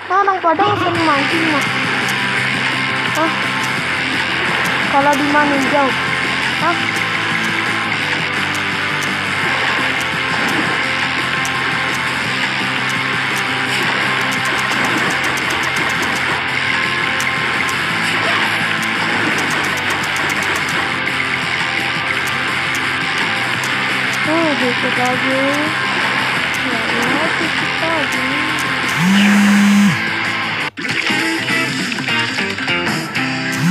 Orang pada sering mancing mah. Hah? Kalau di mana jauh? Hah? Dikit lagi. Ya, dikit lagi.